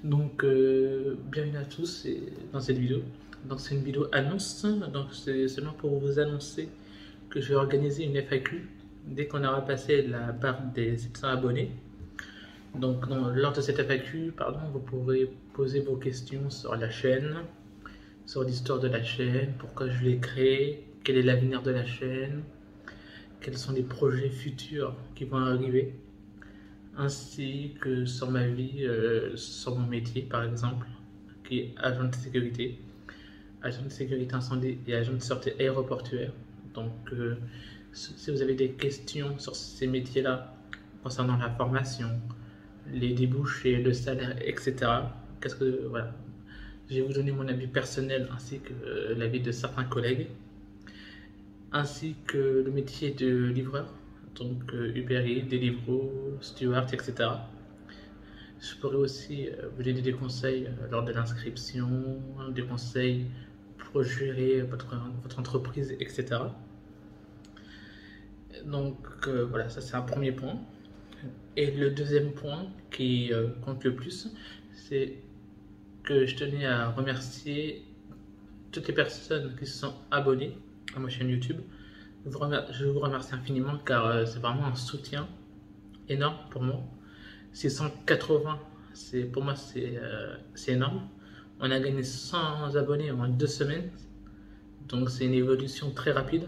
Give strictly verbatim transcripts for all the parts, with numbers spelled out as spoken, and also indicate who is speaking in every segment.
Speaker 1: Donc, euh, bienvenue à tous et- dans cette vidéo. Donc, c'est une vidéo annonce. Donc, c'est seulement pour vous annoncer que je vais organiser une F A Q dès qu'on aura passé la barre des sept cents abonnés. Donc, dans- lors de cette F A Q, pardon, vous pourrez poser vos questions sur la chaîne, sur l'histoire de la chaîne, pourquoi je l'ai créée, quel est l'avenir de la chaîne, quels sont les projets futurs qui vont arriver, ainsi que sur ma vie, euh, sur mon métier par exemple, qui est agent de sécurité, agent de sécurité incendie et agent de sûreté aéroportuaire. Donc, euh, si vous avez des questions sur ces métiers-là, concernant la formation, les débouchés, le salaire, et cetera, qu'est-ce que voilà, je vais vous donner mon avis personnel ainsi que euh, l'avis de certains collègues, ainsi que le métier de livreur, donc euh, Uber Eats, Deliveroo, Steward, et cetera. Je pourrais aussi euh, vous donner des conseils euh, lors de l'inscription, des conseils pour gérer votre, votre entreprise, et cetera. Donc euh, voilà, ça c'est un premier point. Et le deuxième point qui euh, compte le plus, c'est que je tenais à remercier toutes les personnes qui se sont abonnées à ma chaîne YouTube. Je vous remercie infiniment car euh, c'est vraiment un soutien énorme pour moi. six cent quatre-vingts, c'est, pour moi c'est euh, c'est énorme. On a gagné cent abonnés en deux semaines, donc c'est une évolution très rapide.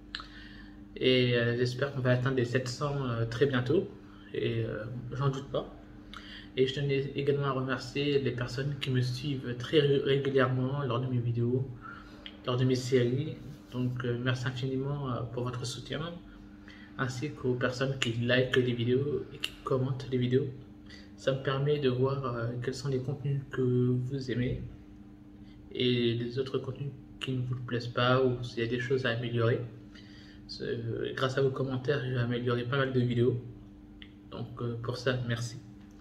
Speaker 1: Et euh, j'espère qu'on va atteindre les sept cents euh, très bientôt, et euh, j'en doute pas. Et je tenais également à remercier les personnes qui me suivent très régulièrement lors de mes vidéos, lors de mes séries. Donc euh, merci infiniment euh, pour votre soutien, ainsi qu'aux personnes qui likent les vidéos et qui commentent les vidéos. Ça me permet de voir euh, quels sont les contenus que vous aimez et les autres contenus qui ne vous plaisent pas ou s'il y a des choses à améliorer. Euh, grâce à vos commentaires, j'ai amélioré pas mal de vidéos. Donc euh, pour ça, merci.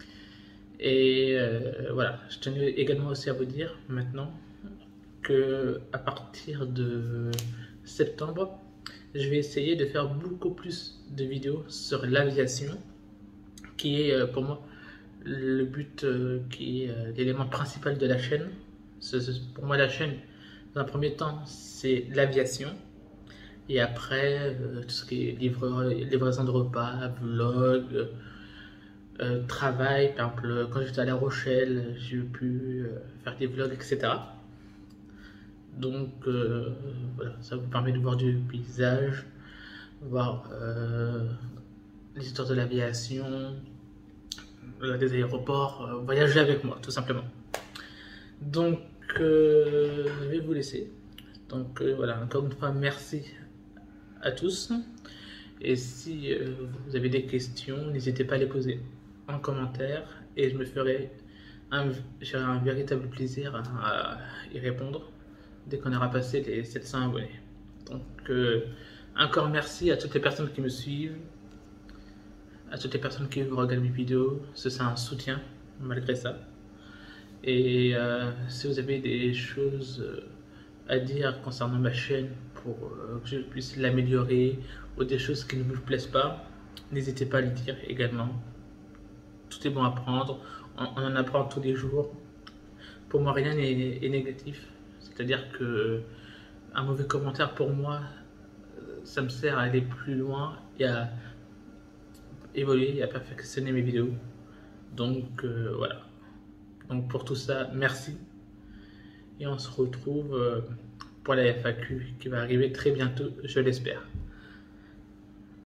Speaker 1: Et euh, voilà, je tenais également aussi à vous dire maintenant que à partir de septembre, je vais essayer de faire beaucoup plus de vidéos sur l'aviation, qui est euh, pour moi le but, euh, qui est euh, l'élément principal de la chaîne. C'est, c'est, pour moi, la chaîne, dans un premier temps, c'est l'aviation. Et après, euh, tout ce qui est livre, livraison de repas, vlog, euh, travail. Par exemple, quand j'étais à La Rochelle, j'ai pu euh, faire des vlogs, et cetera. Donc, euh, voilà, ça vous permet de voir du paysage, voir euh, l'histoire de l'aviation, des aéroports, euh, voyager avec moi, tout simplement. Donc, euh, je vais vous laisser. Donc, euh, voilà, encore une fois, merci à tous. Et si euh, vous avez des questions, n'hésitez pas à les poser en commentaire et je me ferai un, j'aurai un véritable plaisir à, à y répondre dès qu'on aura passé les sept cents abonnés. Donc, euh, encore merci à toutes les personnes qui me suivent, à toutes les personnes qui regardent mes vidéos. C'est un soutien malgré ça. Et euh, si vous avez des choses à dire concernant ma chaîne pour euh, que je puisse l'améliorer ou des choses qui ne vous plaisent pas, n'hésitez pas à le dire également. Tout est bon à prendre, on, on en apprend tous les jours. Pour moi, rien n'est négatif. C'est-à-dire que un mauvais commentaire pour moi, ça me sert à aller plus loin et à évoluer et à perfectionner mes vidéos. Donc euh, voilà. Donc pour tout ça, merci. Et on se retrouve euh, pour la F A Q qui va arriver très bientôt, je l'espère.